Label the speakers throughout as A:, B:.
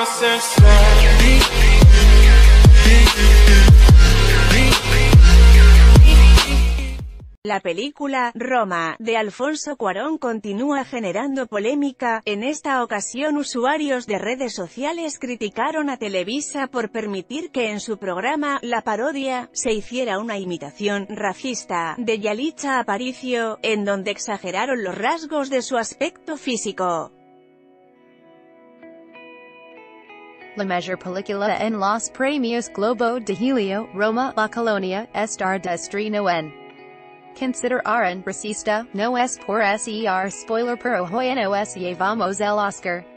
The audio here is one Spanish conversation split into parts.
A: La película Roma, de Alfonso Cuarón, continúa generando polémica. En esta ocasión, usuarios de redes sociales criticaron a Televisa por permitir que en su programa, La Parodia, se hiciera una imitación racista de Yalitza Aparicio, en donde exageraron los rasgos de su aspecto físico.
B: La mejor película en los premios Globo de Helio, Roma, la colonia, estar destrino en consideraron racista, no es por ser spoiler pero hoy nos llevamos el Oscar.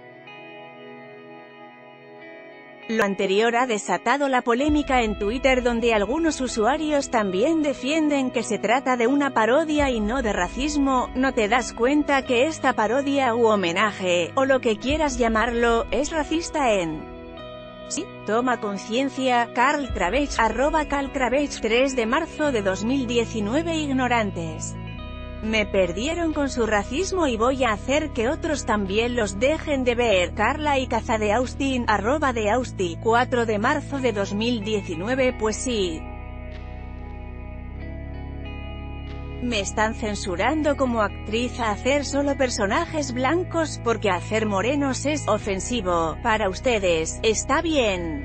A: Lo anterior ha desatado la polémica en Twitter, donde algunos usuarios también defienden que se trata de una parodia y no de racismo. ¿No te das cuenta que esta parodia u homenaje, o lo que quieras llamarlo, es racista? Sí, toma conciencia. Carl Cravech, @CarlCravech, 3 de marzo de 2019. Ignorantes me perdieron con su racismo y voy a hacer que otros también los dejen de ver. Carla y Caza de Austin, @deausti, 4 de marzo de 2019. Pues sí, me están censurando como actriz a hacer solo personajes blancos, porque hacer morenos es ofensivo. Para ustedes, está bien.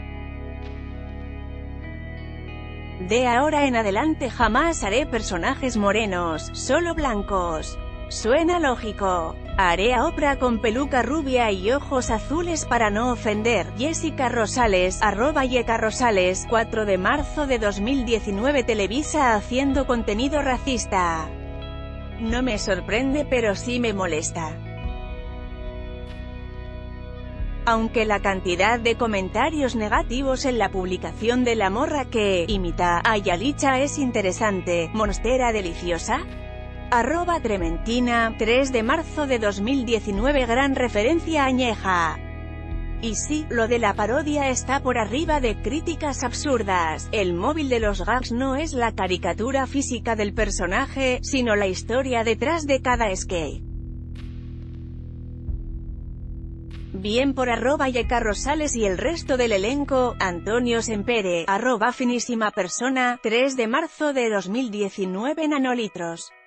A: De ahora en adelante jamás haré personajes morenos, solo blancos. Suena lógico. Haré a Oprah con peluca rubia y ojos azules para no ofender. Jessica Rosales, @YecaRosales, 4 de marzo de 2019. Televisa haciendo contenido racista. No me sorprende, pero sí me molesta. Aunque la cantidad de comentarios negativos en la publicación de la morra que imita a Yalitza es interesante. ¿Monstera deliciosa? @Trementina, 3 de marzo de 2019. Gran referencia añeja. Y sí, lo de la parodia está por arriba de críticas absurdas. El móvil de los gags no es la caricatura física del personaje, sino la historia detrás de cada sketch. Bien por @YecaRosales y el resto del elenco. Antonio Sempere, @finísima persona, 3 de marzo de 2019. Nanolitros.